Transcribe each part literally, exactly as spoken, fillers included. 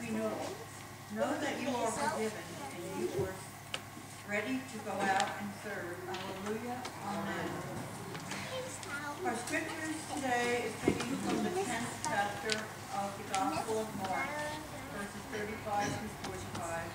renewal. Know that you are forgiven and you are ready to go out and serve. Hallelujah. Amen. Our scriptures today is taken from the tenth chapter of the Gospel of Mark, verses thirty-five through forty-five.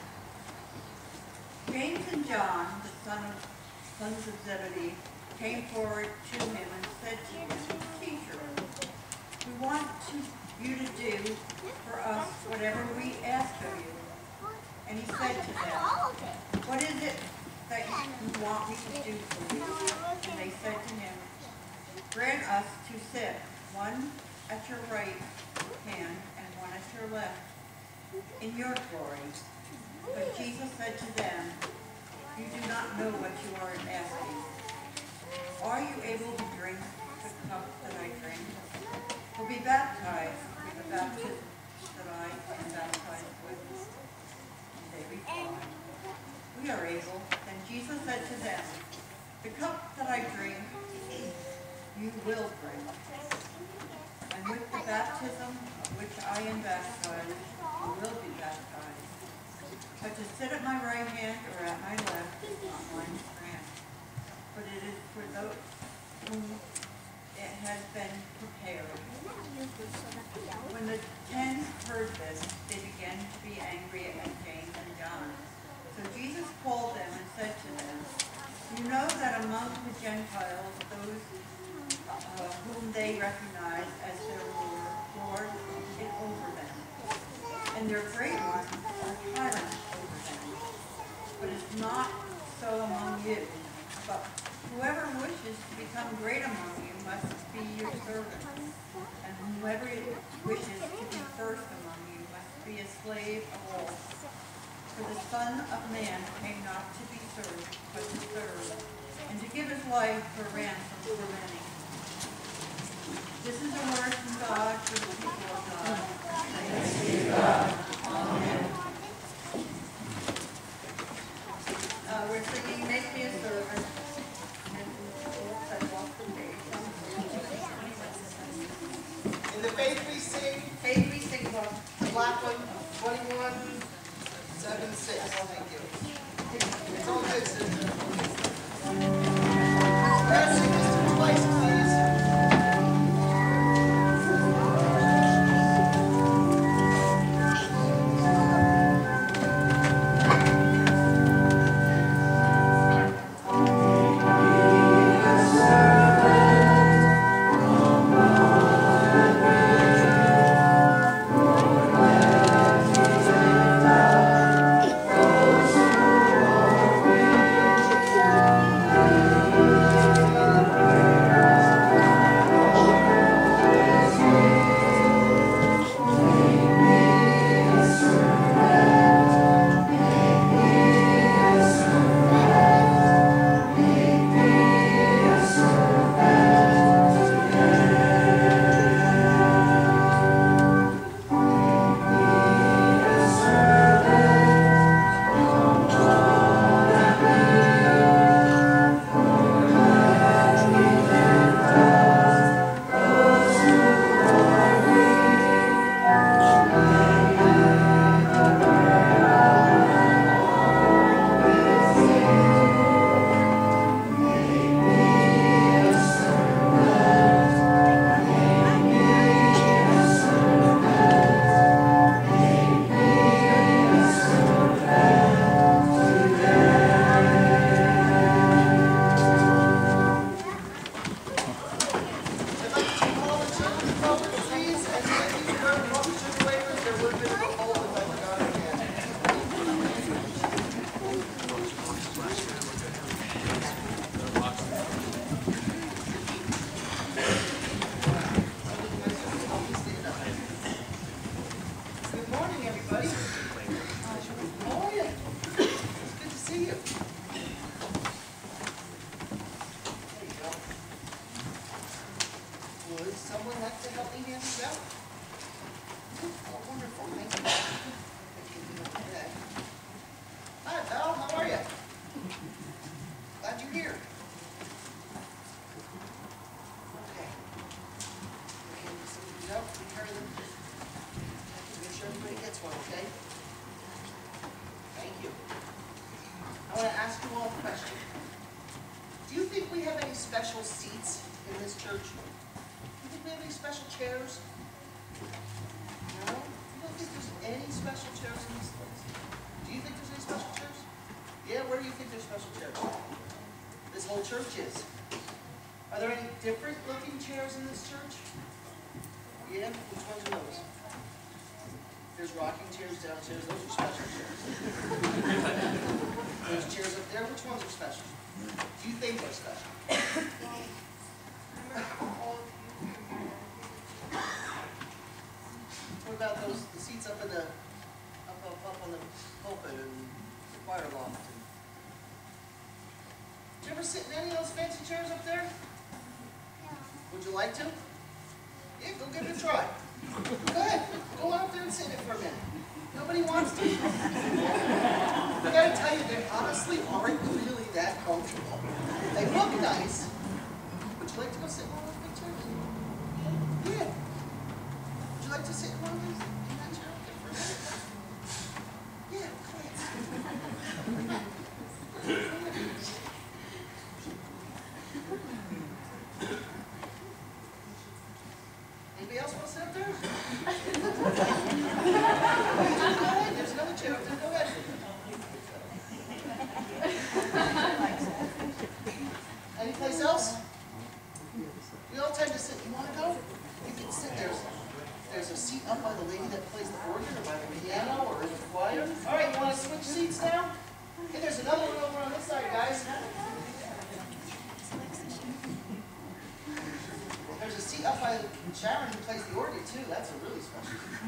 James and John, the son of, sons of Zebedee, came forward to him and said to him, Teacher, we want to, you to do for us whatever we ask of you. And he said to them, What is it that you want me to do for you? And they said to him, Grant us to sit, one at your right hand and one at your left, in your glory. But Jesus said to them, You do not know what you are asking. Are you able to drink the cup that I drink? Or be baptized with the baptism that I am baptized with? And they replied, We are able. Then Jesus said to them, The cup that I drink, you will drink. And with the baptism of which I am baptized, you will be baptized. But to sit at my right hand or at my left is not mine to grant, but it is for those whom it has been prepared. When the ten heard this, they began to be angry at James and John. So Jesus called them and said to them, You know that among the Gentiles, those uh, whom they recognize as their Lord, Lord is over them, and their great ones are tyrants over them. But it's not so among you. But whoever wishes to become great among you must be your servant, and whoever wishes to be first among you must be a slave of all. For the Son of Man came not to be served, but to serve, and to give his life for ransom for many. This is a word from God for the people of God. Thanks be to God. Amen. Uh, we're singing Make Me a Servant, and we'll set off the page. In the faith we sing, Faith we sing about. the black one, twenty-one, seven, six. Thank you. It's all good, sister. Let's sing this to the place, please. church? Do you think we have any special chairs? No? You don't think there's any special chairs in this place? Do you think there's any special chairs? Yeah, where do you think there's special chairs? This whole church is. Are there any different looking chairs in this church? Yeah, which ones are those? There's rocking chairs downstairs, those are special chairs. There's chairs up there, which ones are special? Do you think are special? What about those, the seats up in the, up, up, up on the pulpit and the choir loft? Did you ever sit in any of those fancy chairs up there? Would you like to? Yeah, go give it a try. Go ahead. Go on up there and sit in it for a minute. Nobody wants to. I gotta tell you, they honestly aren't really that comfortable. They look nice. Would you like to go sit in one of those big chairs? Yeah. Would you like to sit in one of those? In that chair up there for a minute? Yeah, go ahead. Anybody else want to sit up there? Go ahead. There's another chair up there. Go ahead. Anyplace else? We all tend to sit. You want to go? You can sit there. There's a seat up by the lady that plays the organ or by the piano or in the choir. All right, you want to switch seats now? Okay, there's another one over on this side, guys. There's a seat up by Sharon who plays the organ too. That's a really special seat.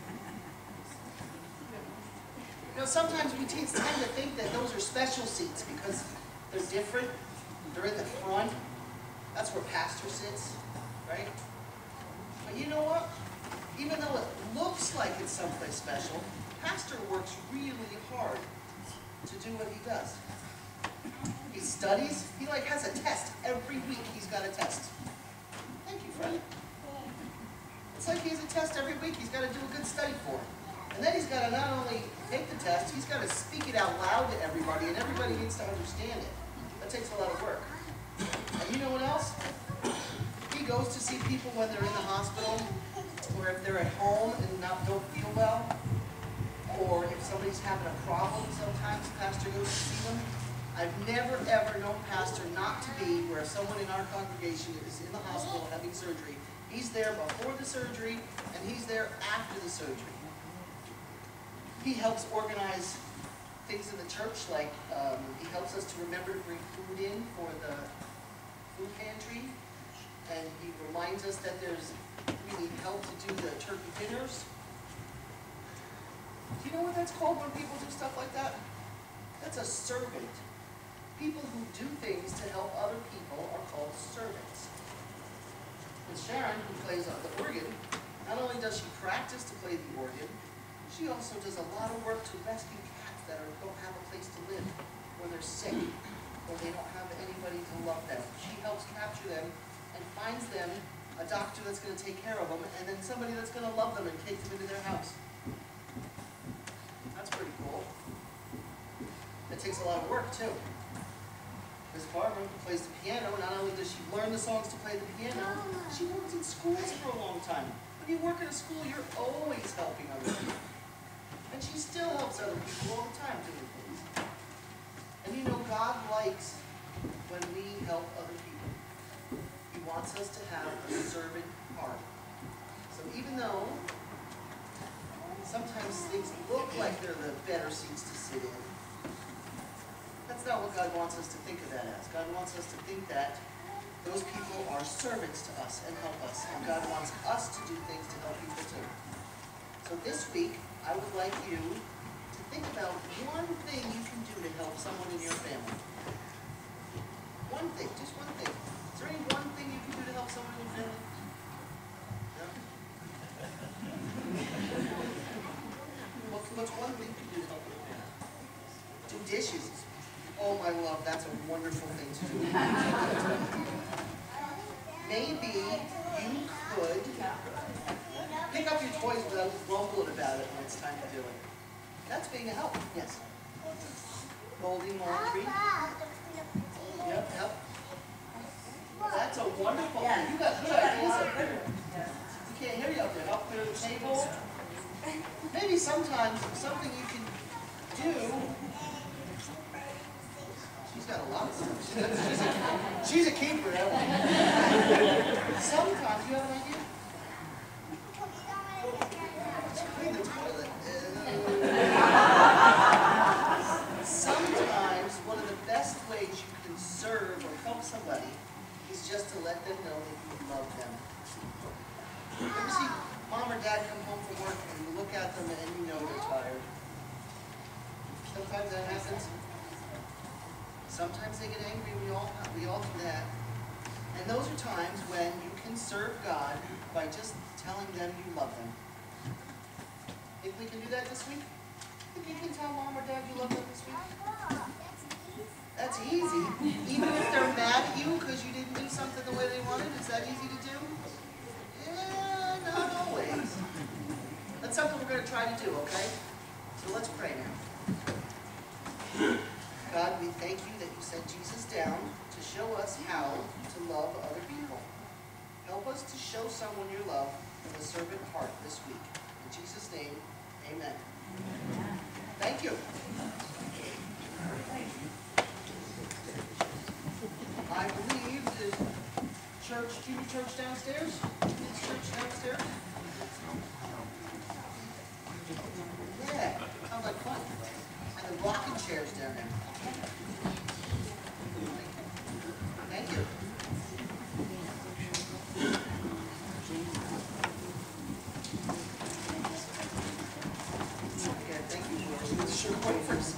You know, sometimes we teens tend to think that those are special seats because they're different. They're in the front. That's where pastor sits, right? But you know what? Even though it looks like it's someplace special, pastor works really hard to do what he does. He studies. He like has a test every week. He's got a test. Thank you, Fred. It's like he has a test every week. He's got to do a good study for it. And then he's got to not only take the test, he's got to speak it out loud to everybody, and everybody needs to understand it. That takes a lot of work. And you know what else? He goes to see people when they're in the hospital, or if they're at home and not don't feel well, or if somebody's having a problem, sometimes Pastor goes to see them. I've never, ever known Pastor not to be where someone in our congregation is in the hospital having surgery. He's there before the surgery, and he's there after the surgery. He helps organize things in the church, like um, he helps us to remember to bring food in for the food pantry, and he reminds us that there's we need help to do the turkey dinners. Do you know what that's called when people do stuff like that? That's a servant. People who do things to help other people are called servants. And Sharon, who plays on the organ, not only does she practice to play the organ, she also does a lot of work to rescue cats that are, don't have a place to live, or they're sick, or they don't have anybody to love them. She helps capture them and finds them a doctor that's going to take care of them, and then somebody that's going to love them and take them into their house. That's pretty cool. It takes a lot of work, too. Miss Barbara, who plays the piano, not only does she learn the songs to play the piano, she worked in schools for a long time. When you work in a school, you're always helping other people. And she still helps other people all the time doing things. And you know, God likes when we help other people. He wants us to have a servant heart. So even though sometimes things look like they're the better seats to sit in, that's not what God wants us to think of that as. God wants us to think that those people are servants to us and help us. And God wants us to do things to help people too. So this week, I would like you to think about one thing you can do to help someone in your family. One thing, just one thing. Is there any one thing you can do to help someone in your family? No? What, what's one thing you can do to help your family? Do dishes. Oh, my love, that's a wonderful thing to do. Maybe you could pick up your toys without grumbling about it when it's time to do it. That's being a help. Yes. Folding laundry. Yep, yep. That's a wonderful Yeah. thing. You got good Yeah, a ideas lot up of there. good ones, yeah. You can't hear you up there. Help clear the table. Maybe sometimes something you can do. She's got a lot of stuff. She's a, she's a keeper, that one. Sometimes you have an idea. Clean the toilet. Sometimes one of the best ways you can serve or help somebody is just to let them know that you love them. You ever see mom or dad come home from work and you look at them and you know they're tired? Sometimes that happens. Sometimes they get angry. We all we all do that. And those are times when you can serve God by just telling them you love them. Think we can do that this week? Think you can tell mom or dad you love them this week? That's easy. Even if they're mad at you because you didn't do something the way they wanted, is that easy to do? Yeah, not always. That's something we're going to try to do, okay? So let's pray now. God, we thank you that you sent Jesus down to show us how to love other people. Help us to show someone your love with a servant heart this week. In Jesus' name, amen. Thank you. I believe the church, junior church downstairs, kids church downstairs. Yeah, sounds like fun. And the rocking chairs down there. Thank you. Yeah, thank you for the sugar wafers.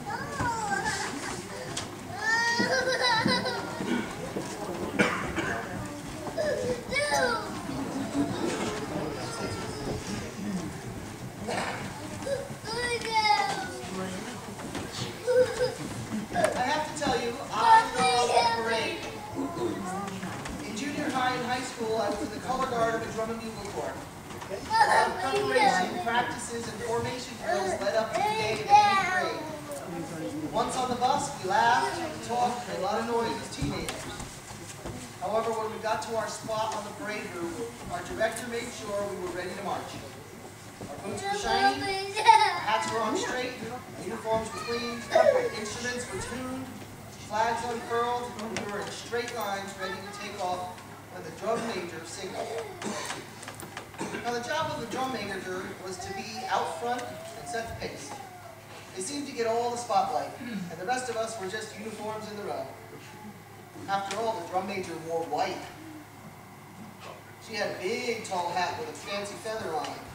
I have to tell you, I love the parade. In junior high and high school, I was in the color guard of the drum and bugle corps. Our preparation, practices, and formation drills led up to the day of the eighth grade. Once on the bus, we laughed, talked, made a lot of noise as teenagers. However, when we got to our spot on the parade route, our director made sure we were ready to march. Our boots were shiny, our hats were on straight, uniforms were clean, instruments were tuned, flags unfurled, and we were in straight lines ready to take off when the drum major signaled. Now the job of the drum major was to be out front and set the pace. They seemed to get all the spotlight, and the rest of us were just uniforms in the row. After all, the drum major wore white. She had a big tall hat with a fancy feather on it.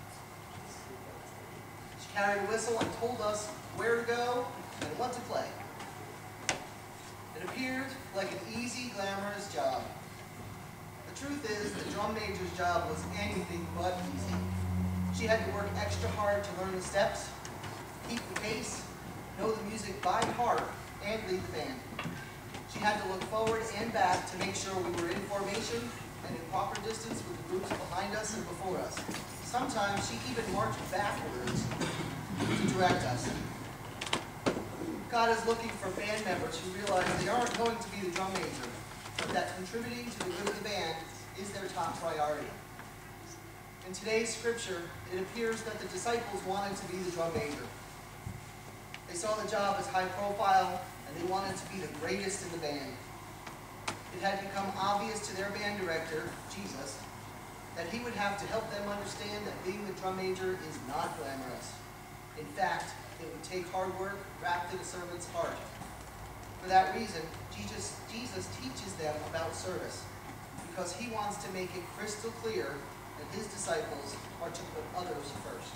She carried a whistle and told us where to go and what to play. It appeared like an easy, glamorous job. The truth is, the drum major's job was anything but easy. She had to work extra hard to learn the steps, keep the pace, know the music by heart, and lead the band. She had to look forward and back to make sure we were in formation and in proper distance with the groups behind us and before us. Sometimes she even marched backwards to direct us. God is looking for band members who realize they aren't going to be the drum major, but that contributing to the good of the band is their top priority. In today's scripture, it appears that the disciples wanted to be the drum major. They saw the job as high profile, and they wanted to be the greatest in the band. It had become obvious to their band director, Jesus, that he would have to help them understand that being the drum major is not glamorous. In fact, it would take hard work wrapped in a servant's heart. For that reason, Jesus, Jesus teaches them about service, because he wants to make it crystal clear that his disciples are to put others first.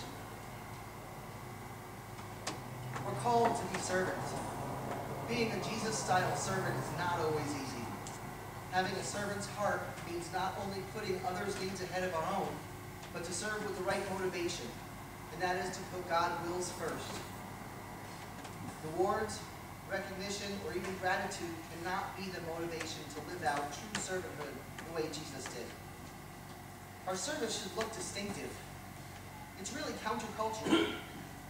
We're called to be servants. Being a Jesus-style servant is not always easy. Having a servant's heart means not only putting others' needs ahead of our own, but to serve with the right motivation, and that is to put God's wills first. Rewards, recognition, or even gratitude cannot be the motivation to live out true servanthood the way Jesus did. Our service should look distinctive. It's really countercultural.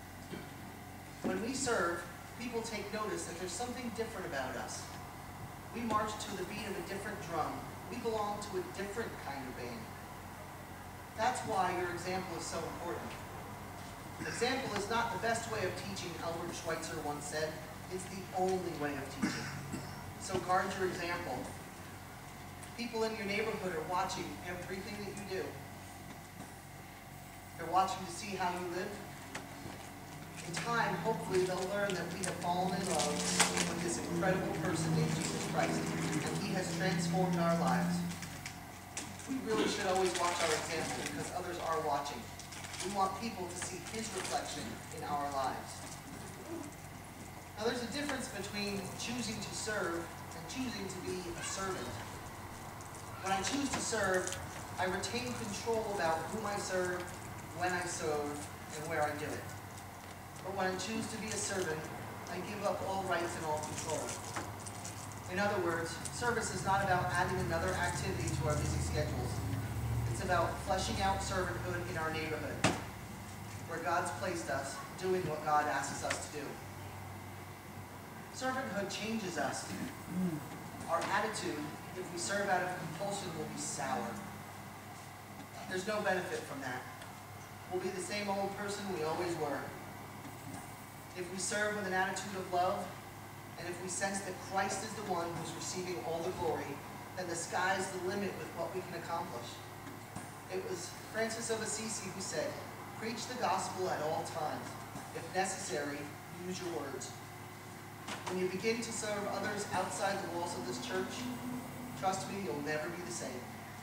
When we serve, people take notice that there's something different about us. We march to the beat of a different drum. We belong to a different kind of band. That's why your example is so important. Example is not the best way of teaching, Albert Schweitzer once said. It's the only way of teaching. So guard your example. People in your neighborhood are watching everything that you do. They're watching to see how you live. In time, hopefully, they'll learn that we have fallen in love with this incredible person named Jesus Christ, and he has transformed our lives. We really should always watch our example because others are watching. We want people to see his reflection in our lives. Now, there's a difference between choosing to serve and choosing to be a servant. When I choose to serve, I retain control about whom I serve, when I serve, and where I do it. But when I choose to be a servant, I give up all rights and all control. In other words, service is not about adding another activity to our busy schedules. It's about fleshing out servanthood in our neighborhood, where God's placed us, doing what God asks us to do. Servanthood changes us. Our attitude, if we serve out of compulsion, will be sour. There's no benefit from that. We'll be the same old person we always were. If we serve with an attitude of love, and if we sense that Christ is the one who's receiving all the glory, then the sky's the limit with what we can accomplish. It was Francis of Assisi who said, "Preach the gospel at all times. If necessary, use your words." When you begin to serve others outside the walls of this church, trust me, you'll never be the same.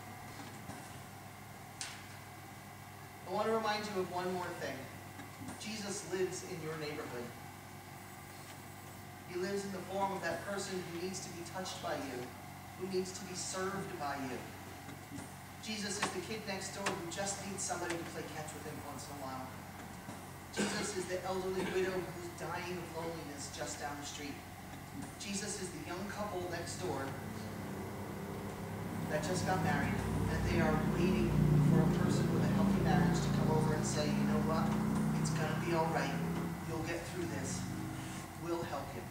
I want to remind you of one more thing. Jesus lives in your neighborhood. He lives in the form of that person who needs to be touched by you, who needs to be served by you. Jesus is the kid next door who just needs somebody to play catch with him once in a while. Jesus is the elderly widow who's dying of loneliness just down the street. Jesus is the young couple next door that just got married, and they are waiting for a person with a healthy marriage to come over and say, "You know what? It's going to be all right. You'll get through this. We'll help you."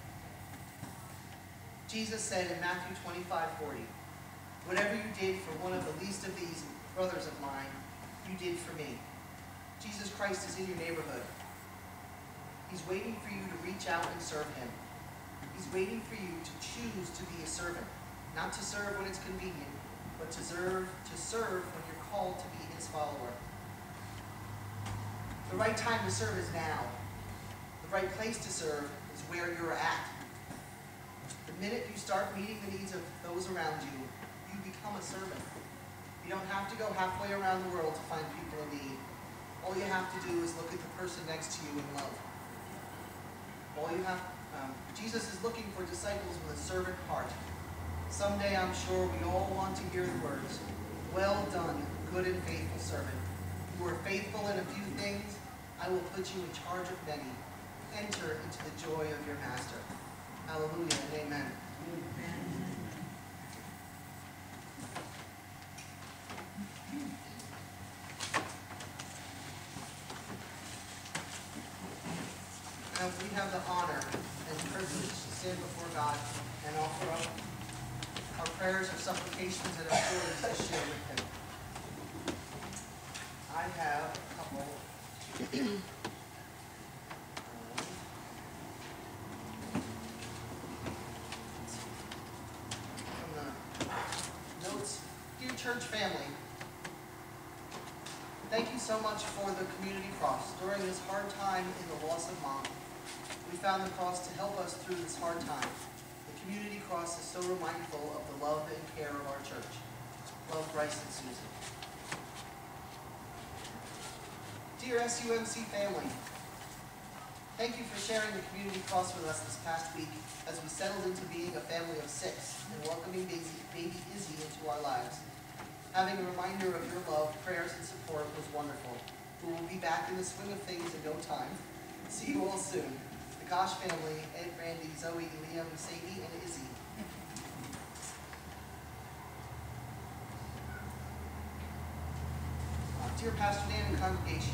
Jesus said in Matthew twenty-five forty, "Whatever you did for one of the least of these brothers of mine, you did for me." Jesus Christ is in your neighborhood. He's waiting for you to reach out and serve him. He's waiting for you to choose to be a servant, not to serve when it's convenient, but to serve, to serve when you're called to be his follower. The right time to serve is now. The right place to serve is where you're at. The minute you start meeting the needs of those around you, you become a servant. You don't have to go halfway around the world to find people in need. All you have to do is look at the person next to you in love. All you have, um, Jesus is looking for disciples with a servant heart. Someday I'm sure we all want to hear the words, "Well done, good and faithful servant. You are faithful in a few things. I will put you in charge of many. Enter into the joy of your master." Hallelujah and amen. Amen. Now we have the honor and privilege to stand before God and offer up our prayers, our supplications, and our stories to share with him. I have a couple um, from the notes. Dear church family, thank you so much for the community cross. During this hard time in the loss of Mom, we found the cross to help us through this hard time. The community cross is so mindful of the love and care of our church. Love, Bryce and Susan. Dear S U M C family, thank you for sharing the community cross with us this past week as we settled into being a family of six and welcoming baby, baby Izzy into our lives. Having a reminder of your love, prayers, and support was wonderful. We will be back in the swing of things in no time. See you all soon. The Gosh family, Ed, Randy, Zoe, Liam, Sadie, and Izzy. Uh, dear Pastor Dan and congregation,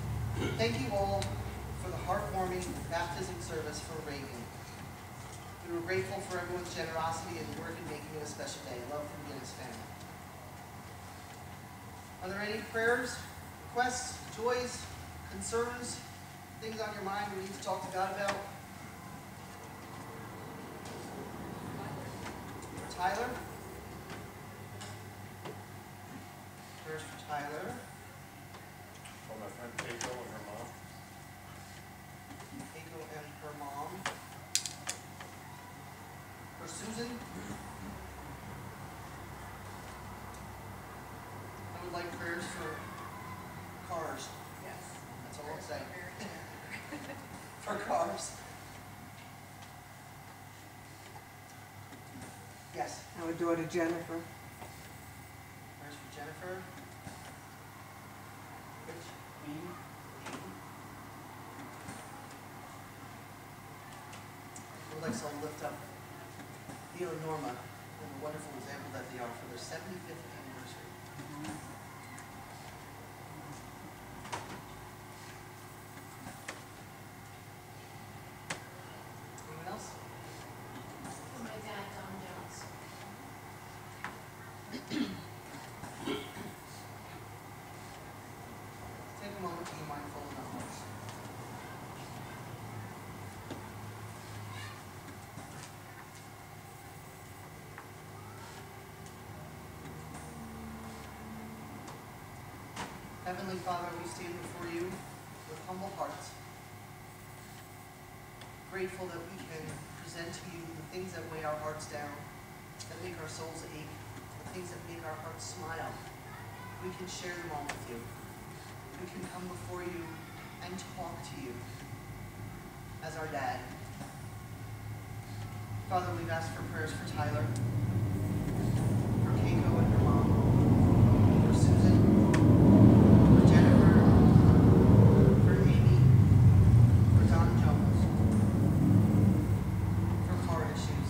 thank you all for the heartwarming baptism service for Reagan. We We were grateful for everyone's generosity and work in making it a special day. Love from Guinness family. Are there any prayers, requests, joys, concerns, things on your mind we need to talk to God about? For Tyler? Prayers for Tyler. For my friend Keiko and her mom. Keiko and her mom. For Susan. I would like prayers for cars. Yes. That's all I'm saying. For cars. Yes. Our daughter Jennifer. Prayers for Jennifer. Rich. Me. I would like to lift up Neil and Norma and the wonderful example that they are for their seventy-fifth anniversary. Anyone else? For my dad, Don Jones. Take a moment to be mindful of the hearts. Heavenly Father, we stand before you with humble hearts, grateful that we can present to you the things that weigh our hearts down, that make our souls ache, the things that make our hearts smile. We can share them all with you. We can come before you and talk to you as our dad. Father, we've asked for prayers for Tyler, for Keiko and her mom, for Susan, for Jennifer, for Amy, for Don Jones, for car issues.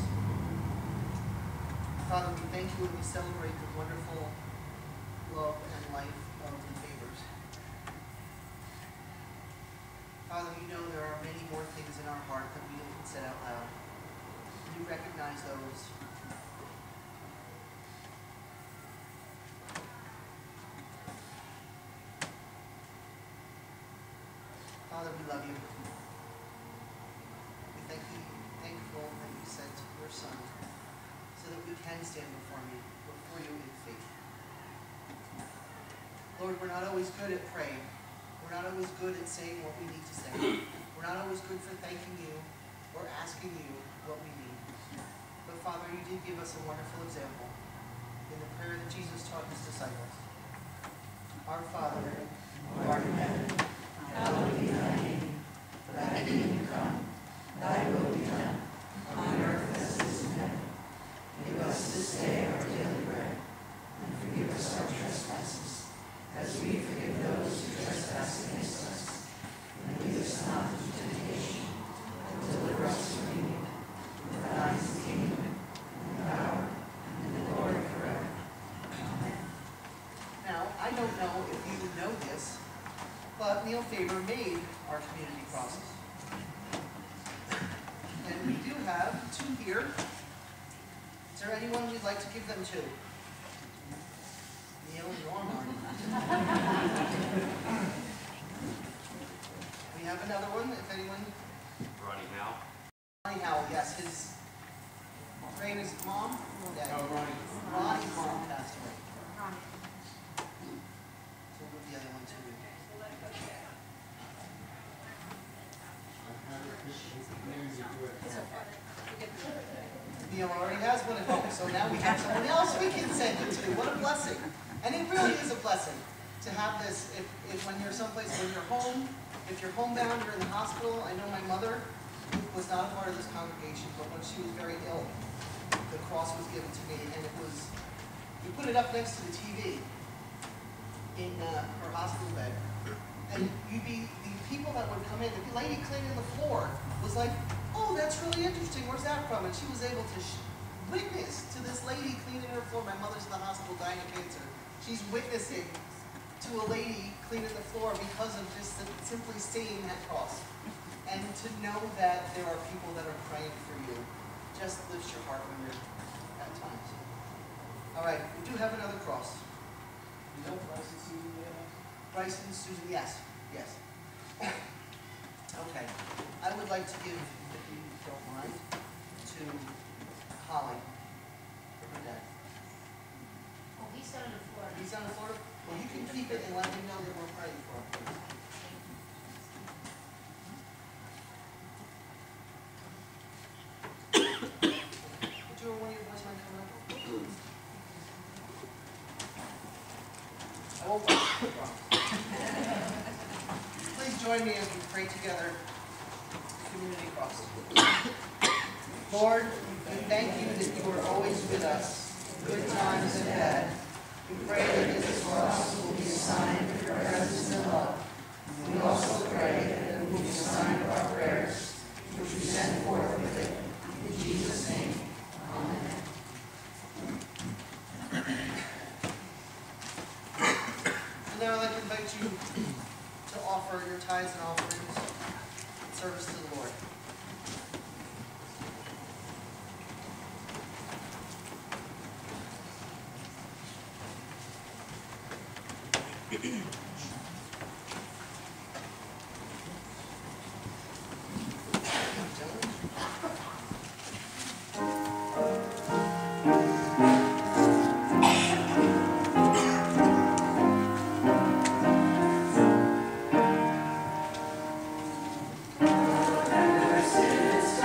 Father, we thank you and we celebrate the wonderful love and life of the Favors. Father, you know there are many more things in our heart that we haven't said out loud. You recognize those. Father, we love you. We thank you, thankful that you sent your Son so that we can stand before you, before you in faith. Lord, we're not always good at praying. We're not always good at saying what we need to say. We're not always good for thanking you or asking you what we need. But Father, you did give us a wonderful example in the prayer that Jesus taught his disciples. Our Father, who art in heaven, hallowed be thy name. Thy kingdom come, thy will be done, on earth as it is in heaven. Give us this day our daily bread, and forgive us our trespasses, as we forgive those who trespass against us. And lead us not into temptation, but deliver us from evil. For thine is the kingdom, and the power, and the glory forever. Amen. Now, I don't know if you know this, but Neil Favor made our community crosses. And we do have two here. Is there anyone we'd like to give them to? Neil and Norma. We have another one, if anyone. Ronnie Howe. Ronnie Howell, yes, his name is mom or dad? Oh, Ronnie. Ronnie's mom passed away. So we'll the other one too. Neil already has one at home, so now we have someone else we can send it to. What a blessing. And it really is a blessing to have this, if, if when you're someplace, when you're home, if you're homebound, you're in the hospital. I know my mother was not a part of this congregation, but when she was very ill, the cross was given to me, and it was, we put it up next to the T V in uh, her hospital bed. And you'd be, the people that would come in, the lady cleaning the floor was like, oh, that's really interesting, where's that from? And she was able to sh witness to this lady cleaning her floor. My mother's in the hospital dying of cancer. She's witnessing to a lady cleaning the floor because of just simply seeing that cross. And to know that there are people that are praying for you, to just lifts your heart when you're at times. All right, we do have another cross. You know Bryce and Susan there? Bryce and Susan, yes, yes. Okay, I would like to give, if you don't mind, to Holly for her dad. Oh, he's down in Florida. He's on the floor. Well, you can keep it and let him know that we're praying for him. Would you or one of your boys mind coming up? I won't bite you, I promise. Please join me as we pray together, community cross. Lord, we thank you that you are always with us, good times and bad. We pray that this cross will be a sign of your presence and love. We also pray that it will be a sign of our prayers, which we send forth with it. In Jesus' name, amen. And now I'd like to invite you to offer your tithes and offerings in service to the Lord. Sins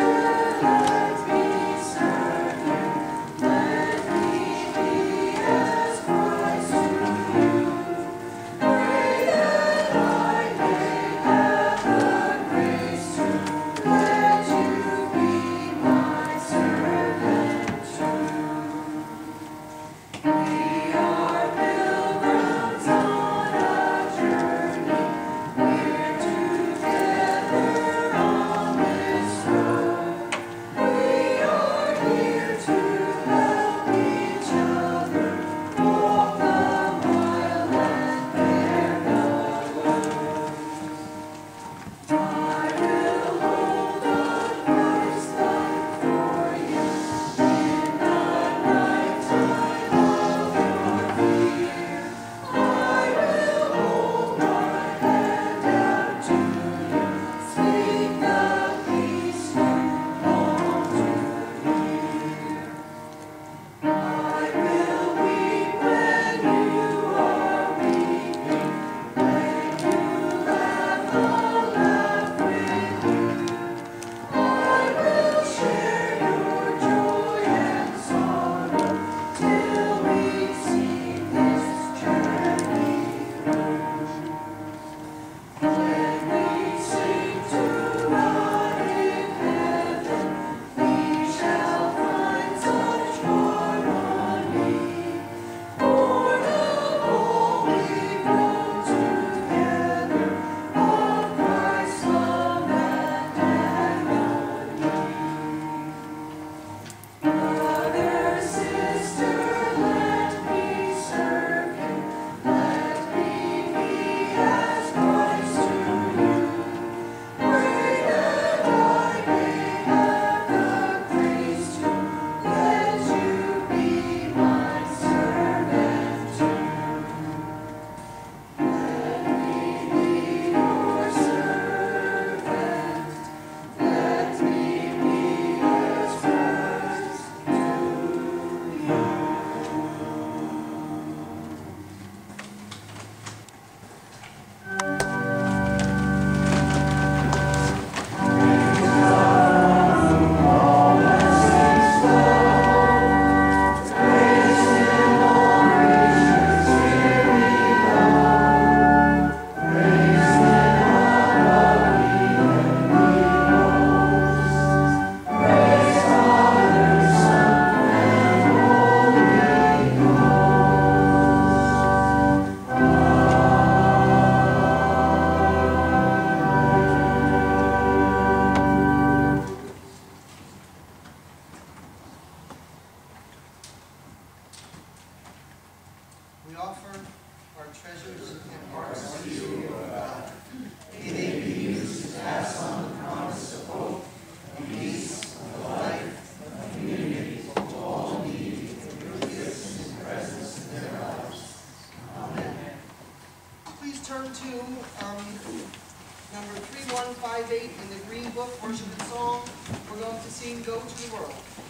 five eight in the Green Book, Worship and Song, we're going to sing Go to the World.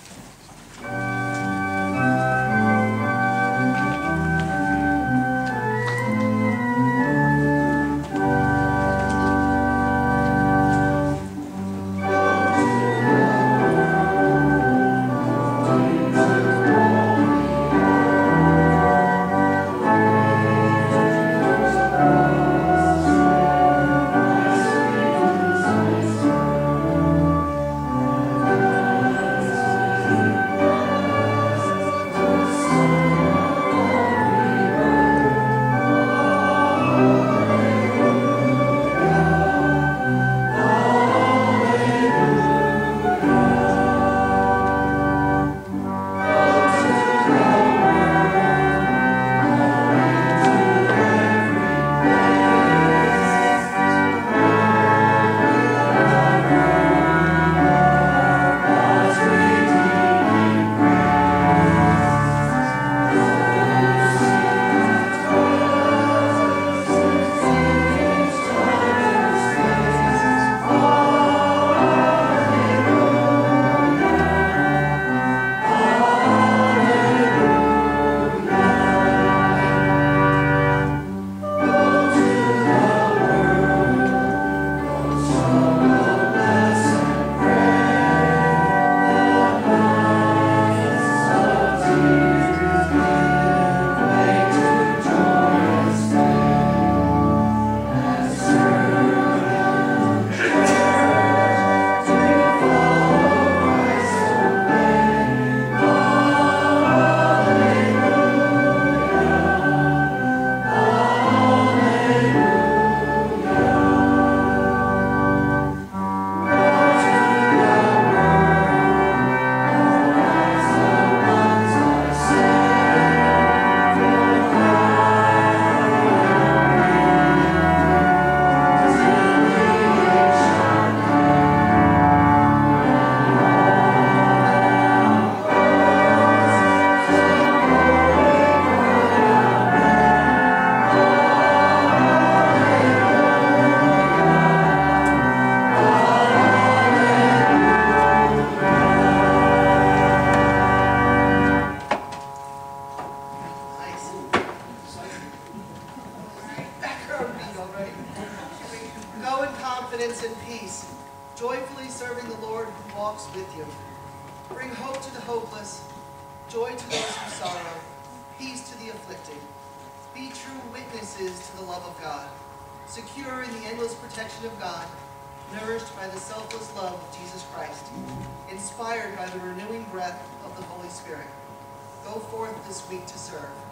Go in confidence and peace, joyfully serving the Lord who walks with you. Bring hope to the hopeless, joy to those who sorrow, peace to the afflicted. Be true witnesses to the love of God, secure in the endless protection of God, nourished by the selfless love of Jesus Christ, inspired by the renewing breath of the Holy Spirit. Go forth this week to serve.